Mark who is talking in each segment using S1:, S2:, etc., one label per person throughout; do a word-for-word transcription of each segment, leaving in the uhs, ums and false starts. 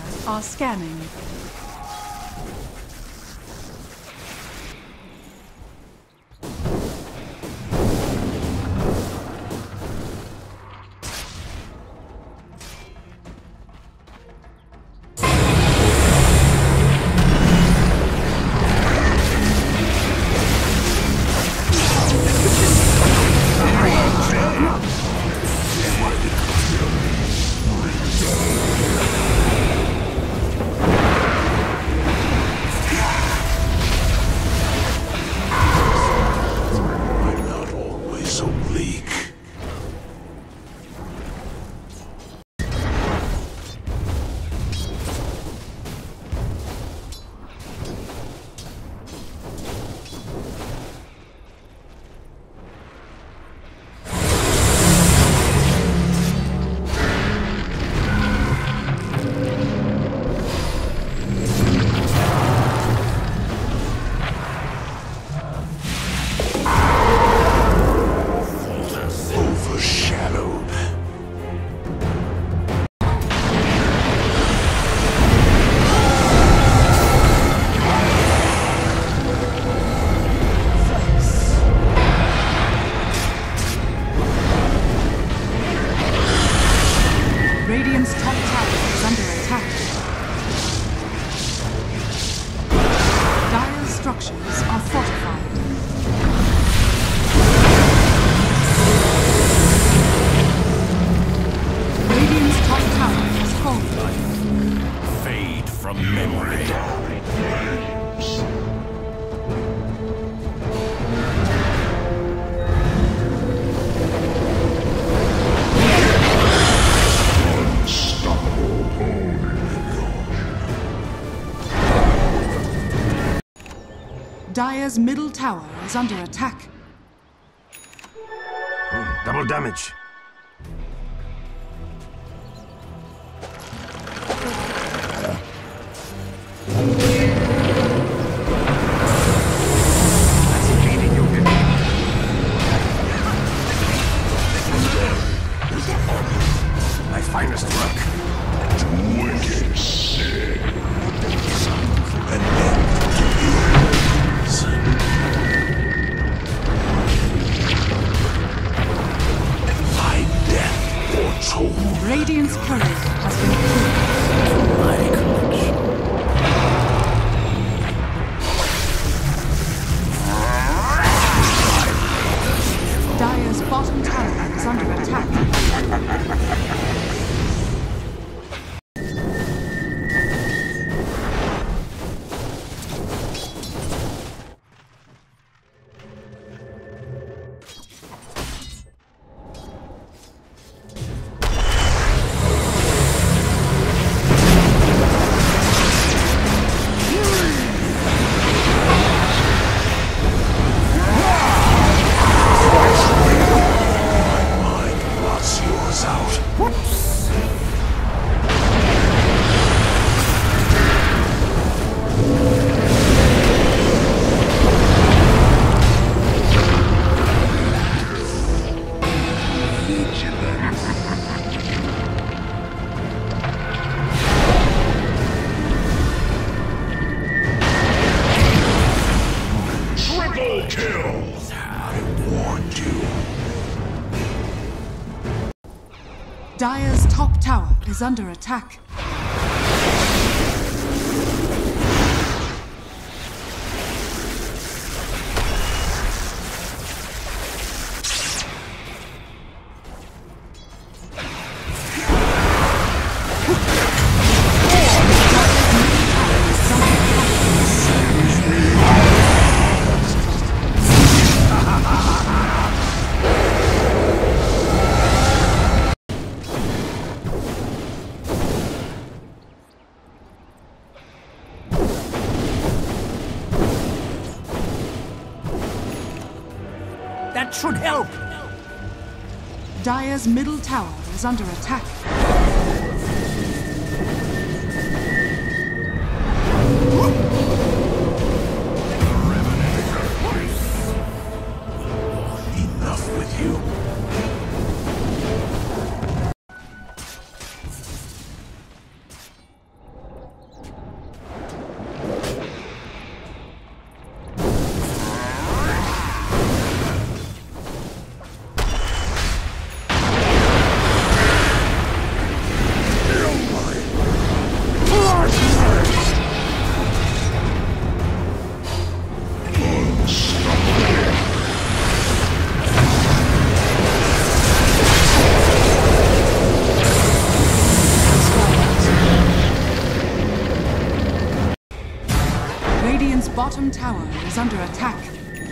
S1: are scanning. Radiant's top tower is under attack. Dire's structures are fortified. Radiant's top tower has fallen.
S2: Fade from memory.
S1: Dire's middle tower is under attack.
S3: Oh, double damage. My finest work.
S4: Wicked sick.
S3: An end to yours. My death foretold.
S1: Radiant's courier has been killed.
S3: My collection.
S1: Dire's bottom tower is under attack. Dire's top tower is under attack.
S2: That should help!
S1: Dire's middle tower is under attack.
S3: Enough with you.
S1: Radiant's bottom tower is under attack.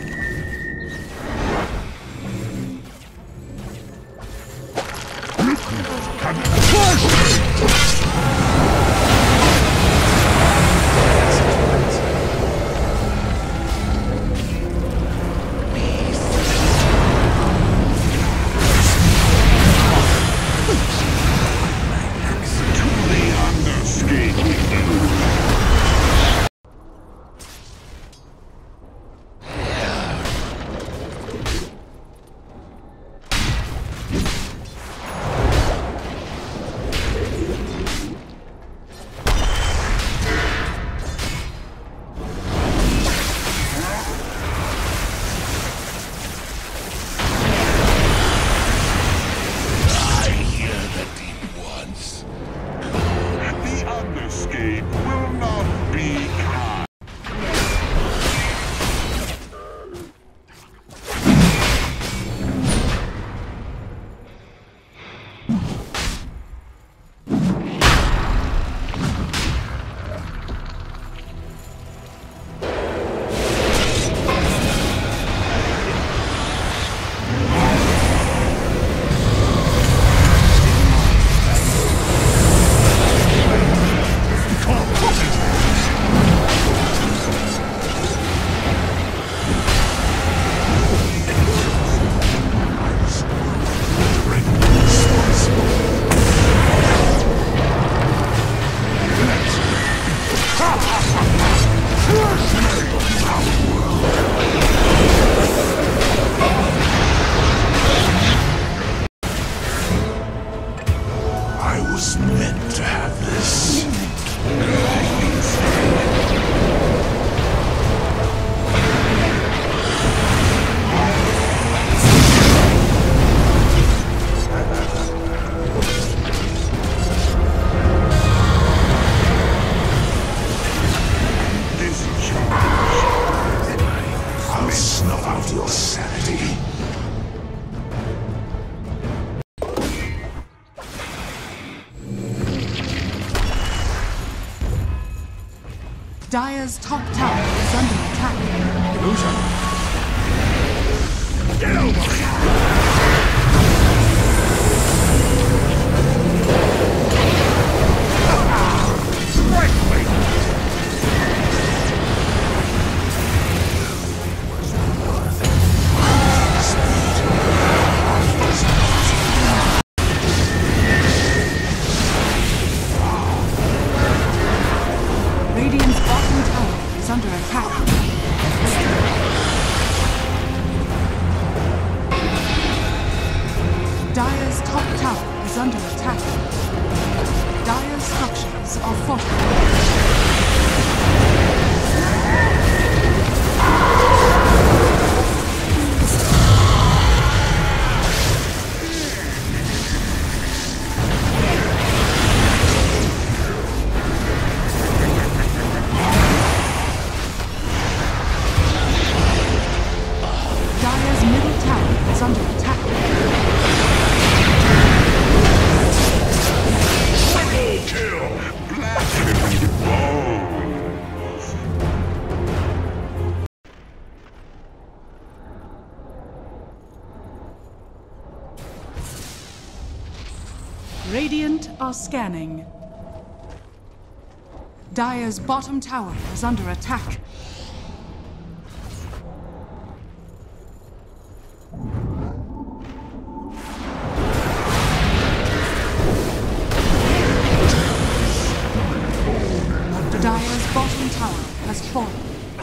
S1: Dire's top tower is under attack.
S3: Illusion. Get over here!
S1: Radiant's bottom tower is under attack. Dire's top tower is under attack. Dire's structures are fortified. Dire's middle tower is under attack.
S4: Triple kill! Blasted him into bones!
S1: Radiant are scanning. Dire's bottom tower is under attack. Dire's bottom tower has fallen.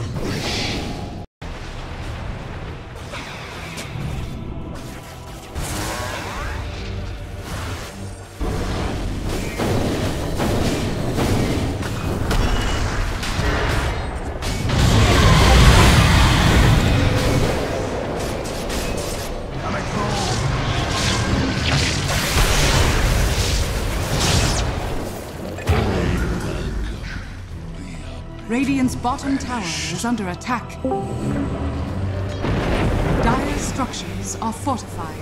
S1: Radiant's bottom tower is under attack. Dire's structures are fortified.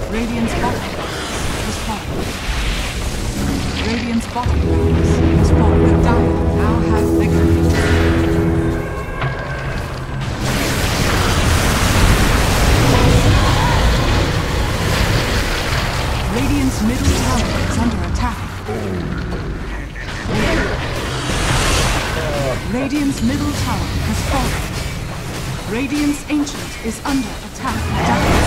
S1: Radiant's bottom has fallen. Radiant's bottom barracks has fallen. The Dire now have victory. Radiant's middle tower is under attack. Radiant's middle tower has fallen. Radiant's Ancient is under attack.